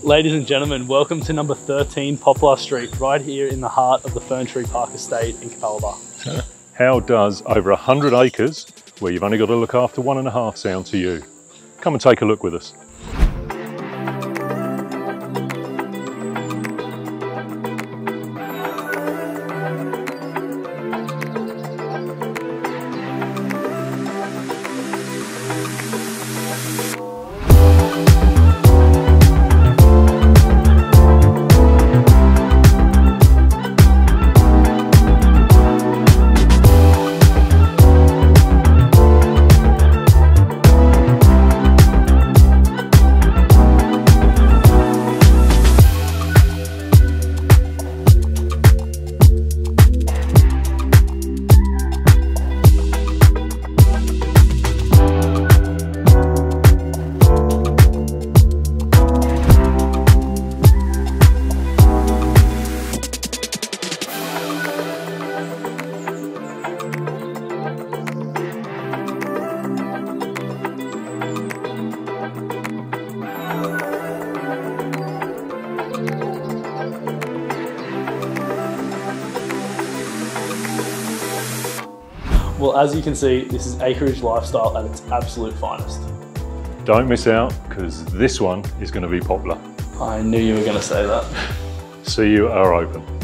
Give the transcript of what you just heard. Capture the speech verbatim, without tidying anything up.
Ladies and gentlemen, welcome to number thirteen Poplar Street, right here in the heart of the Fern Tree Park Estate in Capalaba. How does over one hundred acres, where you've only got to look after one and a half, sound to you? Come and take a look with us. Well, as you can see, this is acreage lifestyle at its absolute finest. Don't miss out, because this one is going to be Poplar. I knew you were going to say that. See you at our Open.